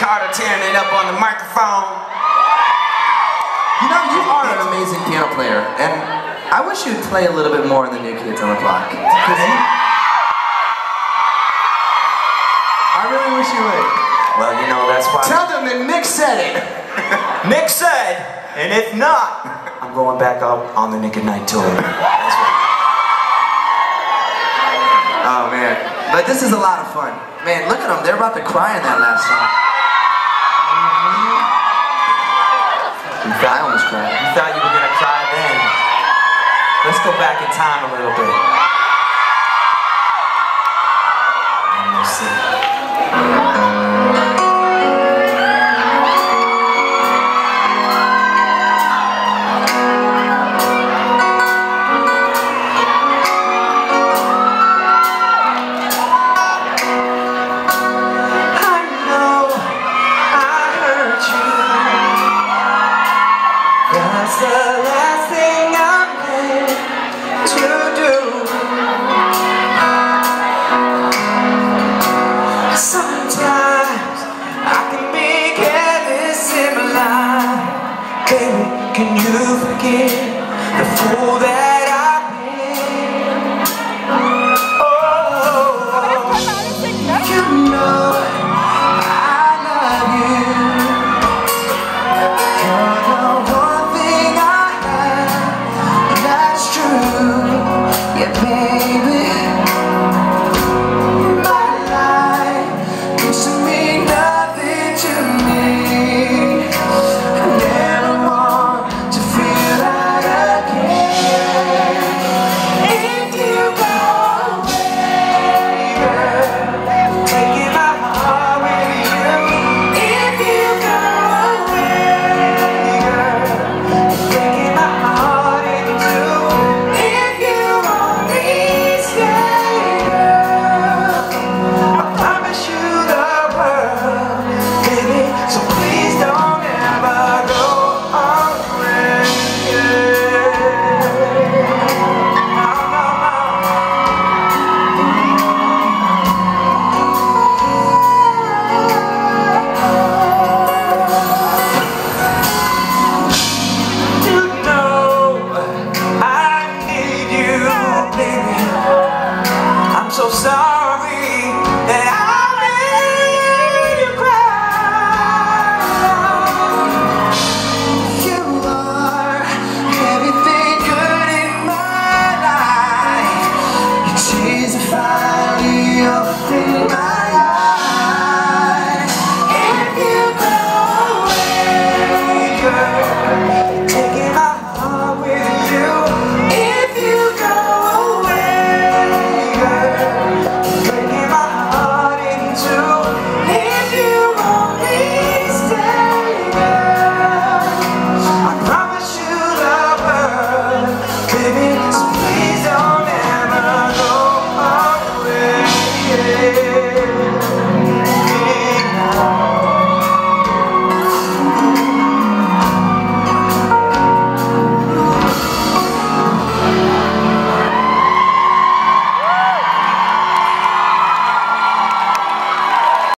Carter tearing it up on the microphone. You know, you are an amazing piano player, and I wish you'd play a little bit more in the New Kids on the Block. I really wish you would. Well, you know, that's why. Tell them that Nick said it. Nick said, and if not, I'm going back up on the Nick at Night tour. That's right. Oh man, but this is a lot of fun. Man, look at them, they're about to cry in that last song. I almost cried. You thought you were gonna cry then. Let's go back in time a little bit. Let's see. That's the last thing I'm meant to do. Sometimes I can be careless in my life. Baby, can you forgive the fool that